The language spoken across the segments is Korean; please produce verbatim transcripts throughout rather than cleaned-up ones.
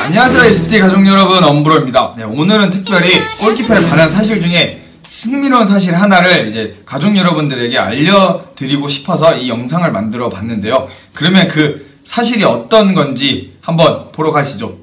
안녕하세요 에스피티 가족 여러분, 엄브로입니다. 네, 오늘은 특별히 골키퍼에 관한 사실 중에 흥미로운 사실 하나를 이제 가족 여러분들에게 알려드리고 싶어서 이 영상을 만들어 봤는데요. 그러면 그 사실이 어떤 건지 한번 보러 가시죠.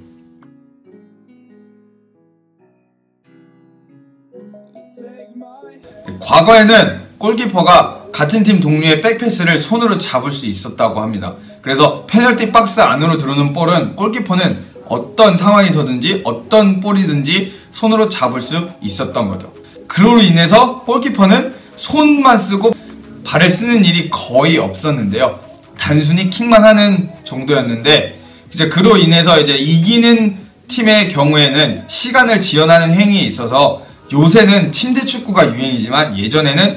과거에는 골키퍼가 같은 팀 동료의 백패스를 손으로 잡을 수 있었다고 합니다. 그래서 페널티 박스 안으로 들어오는 볼은 골키퍼는 어떤 상황에서든지 어떤 볼이든지 손으로 잡을 수 있었던 거죠. 그로 인해서 골키퍼는 손만 쓰고 발을 쓰는 일이 거의 없었는데요. 단순히 킥만 하는 정도였는데, 이제 그로 인해서 이제 이기는 팀의 경우에는 시간을 지연하는 행위에 있어서 요새는 침대 축구가 유행이지만 예전에는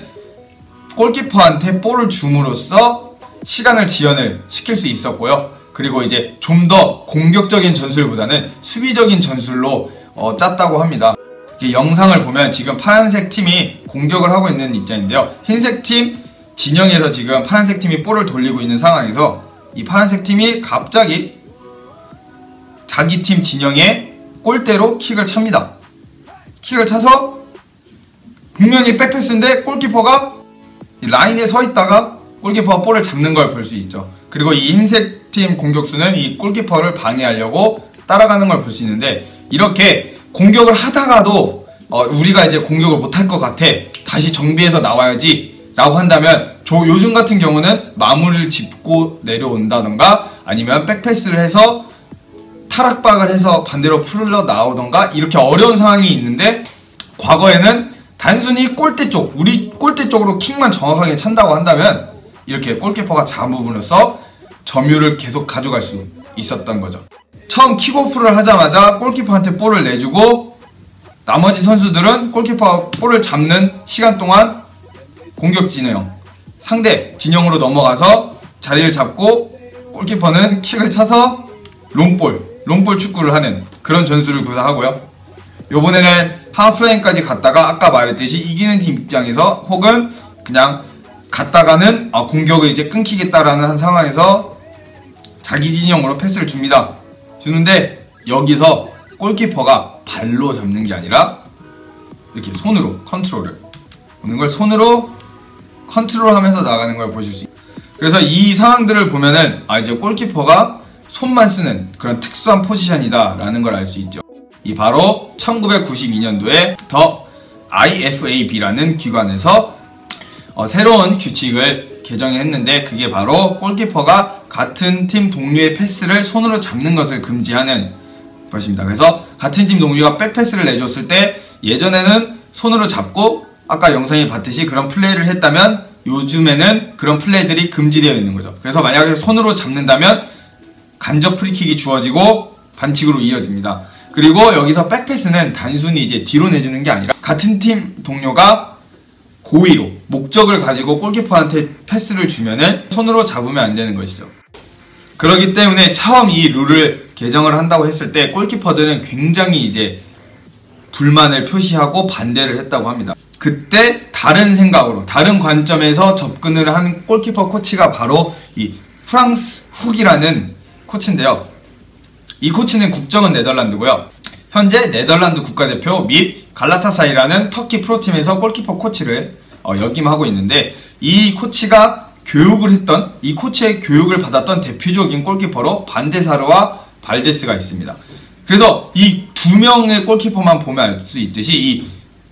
골키퍼한테 볼을 줌으로써 시간을 지연을 시킬 수 있었고요. 그리고 이제 좀 더 공격적인 전술보다는 수비적인 전술로 어, 짰다고 합니다. 이 영상을 보면 지금 파란색 팀이 공격을 하고 있는 입장인데요. 흰색 팀 진영에서 지금 파란색 팀이 볼을 돌리고 있는 상황에서 이 파란색 팀이 갑자기 자기 팀 진영에 골대로 킥을 찹니다. 킥을 차서 분명히 백패스인데 골키퍼가 라인에 서 있다가 골키퍼가 볼을 잡는 걸 볼 수 있죠. 그리고 이 흰색 팀 공격수는 이 골키퍼를 방해하려고 따라가는 걸 볼 수 있는데, 이렇게 공격을 하다가도 어, 우리가 이제 공격을 못할 것 같아, 다시 정비해서 나와야지 라고 한다면, 저 요즘 같은 경우는 마무리를 짚고 내려온다던가 아니면 백패스를 해서 타락박을 해서 반대로 풀러 나오던가 이렇게 어려운 상황이 있는데, 과거에는 단순히 골대 쪽, 우리 골대 쪽으로 킥만 정확하게 찬다고 한다면 이렇게 골키퍼가 잡음으로써 점유를 계속 가져갈 수 있었던 거죠. 처음 킥오프를 하자마자 골키퍼한테 볼을 내주고 나머지 선수들은 골키퍼가 볼을 잡는 시간 동안 공격 진영, 상대 진영으로 넘어가서 자리를 잡고 골키퍼는 킥을 차서 롱볼, 롱볼 축구를 하는 그런 전술을 구사하고요. 요번에는 하프라인까지 갔다가 아까 말했듯이 이기는 팀 입장에서 혹은 그냥 갔다가는 아, 공격을 이제 끊기겠다라는 한 상황에서 자기 진영으로 패스를 줍니다. 주는데 여기서 골키퍼가 발로 잡는 게 아니라 이렇게 손으로 컨트롤을 보는 걸 손으로 컨트롤하면서 나가는 걸 보실 수 있어요. 그래서 이 상황들을 보면은 아, 이제 골키퍼가 손만 쓰는 그런 특수한 포지션이다 라는 걸 알 수 있죠. 이 바로 천구백구십이 년도에 더 아이에프에이비라는 기관에서 어, 새로운 규칙을 개정했는데, 그게 바로 골키퍼가 같은 팀 동료의 패스를 손으로 잡는 것을 금지하는 것입니다. 그래서 같은 팀 동료가 백패스를 내줬을 때 예전에는 손으로 잡고 아까 영상에 봤듯이 그런 플레이를 했다면 요즘에는 그런 플레이들이 금지되어 있는 거죠. 그래서 만약에 손으로 잡는다면 간접 프리킥이 주어지고 반칙으로 이어집니다. 그리고 여기서 백패스는 단순히 이제 뒤로 내주는 게 아니라 같은 팀 동료가 고의로 목적을 가지고 골키퍼한테 패스를 주면은 손으로 잡으면 안 되는 것이죠. 그렇기 때문에 처음 이 룰을 개정을 한다고 했을 때 골키퍼들은 굉장히 이제 불만을 표시하고 반대를 했다고 합니다. 그때 다른 생각으로, 다른 관점에서 접근을 한 골키퍼 코치가 바로 이 프랑스 훅이라는 코치인데요. 이 코치는 국적은 네덜란드고요. 현재 네덜란드 국가대표 및 갈라타사라이라는 터키 프로팀에서 골키퍼 코치를 어, 역임하고 있는데, 이 코치가 교육을 했던, 이 코치의 교육을 받았던 대표적인 골키퍼로 반데사르와 발데스가 있습니다. 그래서 이 두 명의 골키퍼만 보면 알 수 있듯이 이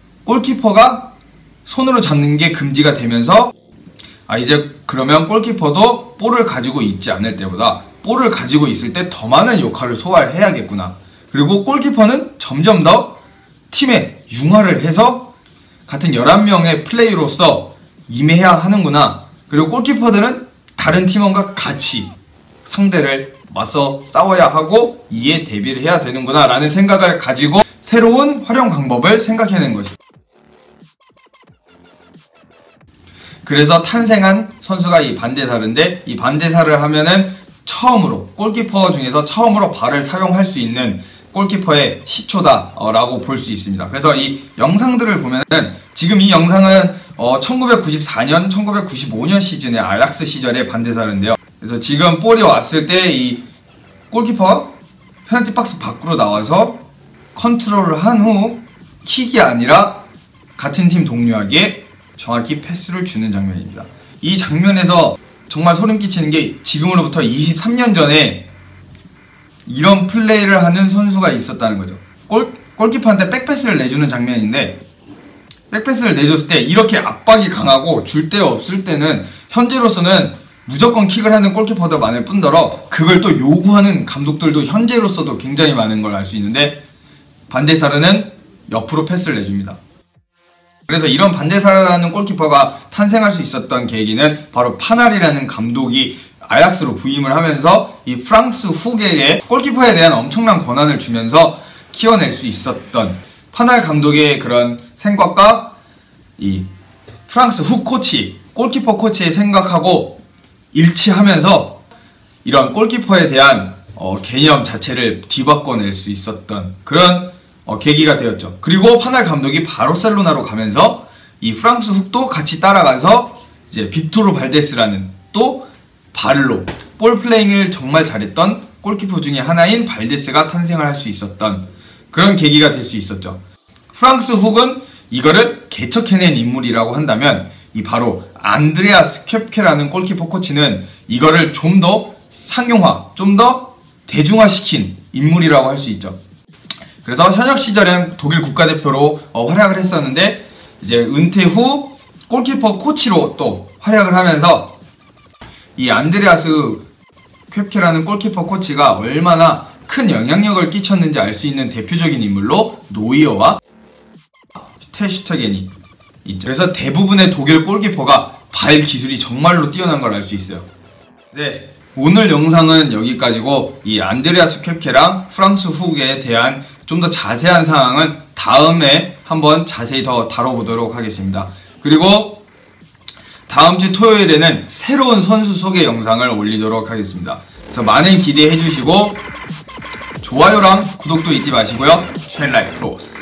골키퍼가 손으로 잡는 게 금지가 되면서 아, 이제 그러면 골키퍼도 볼을 가지고 있지 않을 때보다 볼을 가지고 있을 때 더 많은 역할을 소화를 해야겠구나. 그리고 골키퍼는 점점 더 팀에 융화를 해서 같은 열한 명의 플레이로서 임해야 하는구나. 그리고 골키퍼들은 다른 팀원과 같이 상대를 맞서 싸워야 하고 이에 대비를 해야 되는구나 라는 생각을 가지고 새로운 활용 방법을 생각해낸 것이죠. 그래서 탄생한 선수가 이 반데사르인데, 이 반데사르를 하면은 처음으로, 골키퍼 중에서 처음으로 발을 사용할 수 있는 골키퍼의 시초다 라고 볼 수 있습니다. 그래서 이 영상들을 보면은, 지금 이 영상은 어 천구백구십사 년, 천구백구십오 년 시즌의 아약스 시절의 반데사르인데요. 그래서 지금 볼이 왔을 때 이 골키퍼가 페널티 박스 밖으로 나와서 컨트롤을 한 후 킥이 아니라 같은 팀 동료에게 정확히 패스를 주는 장면입니다. 이 장면에서 정말 소름 끼치는 게 지금으로부터 이십삼 년 전에 이런 플레이를 하는 선수가 있었다는 거죠. 골, 골키퍼한테 백패스를 내주는 장면인데, 백패스를 내줬을 때 이렇게 압박이 강하고 줄 데 없을 때는 현재로서는 무조건 킥을 하는 골키퍼도 많을 뿐더러 그걸 또 요구하는 감독들도 현재로서도 굉장히 많은 걸 알 수 있는데, 반데사르는 옆으로 패스를 내줍니다. 그래서 이런 반데사르라는 골키퍼가 탄생할 수 있었던 계기는 바로 파날이라는 감독이 아약스로 부임을 하면서 이 프랑스 후계에 골키퍼에 대한 엄청난 권한을 주면서 키워낼 수 있었던 파날 감독의 그런 생각과 이 프랑스 후 코치, 골키퍼 코치의 생각하고 일치하면서 이런 골키퍼에 대한 어, 개념 자체를 뒤바꿔낼 수 있었던 그런 어, 계기가 되었죠. 그리고 파날 감독이 바르셀로나로 가면서 이 프랑스 훅도 같이 따라가서 이제 빅토르 발데스라는 또 발로 볼 플레잉을 정말 잘했던 골키퍼 중에 하나인 발데스가 탄생을 할 수 있었던 그런 계기가 될 수 있었죠. 프랑스 훅은 이거를 개척해낸 인물이라고 한다면 이 바로 안드레아스 켑케라는 골키퍼 코치는 이거를 좀 더 상용화, 좀 더 대중화시킨 인물이라고 할 수 있죠. 그래서 현역 시절엔 독일 국가대표로 어, 활약을 했었는데 이제 은퇴 후 골키퍼 코치로 또 활약을 하면서 이 안드레아스 켑케라는 골키퍼 코치가 얼마나 큰 영향력을 끼쳤는지 알 수 있는 대표적인 인물로 노이어와 테슈터겐이 있죠. 그래서 대부분의 독일 골키퍼가 발 기술이 정말로 뛰어난 걸 알 수 있어요. 네, 오늘 영상은 여기까지고 이 안드레아스 켑케랑 프랑스 훅에 대한 좀 더 자세한 상황은 다음에 한번 자세히 더 다뤄보도록 하겠습니다. 그리고 다음주 토요일에는 새로운 선수 소개 영상을 올리도록 하겠습니다. 그래서 많은 기대해 주시고 좋아요랑 구독도 잊지 마시고요. 쉔라이 프로스.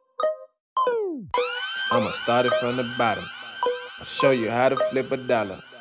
I'ma start it from the bottom. I'll show you how to flip a dollar.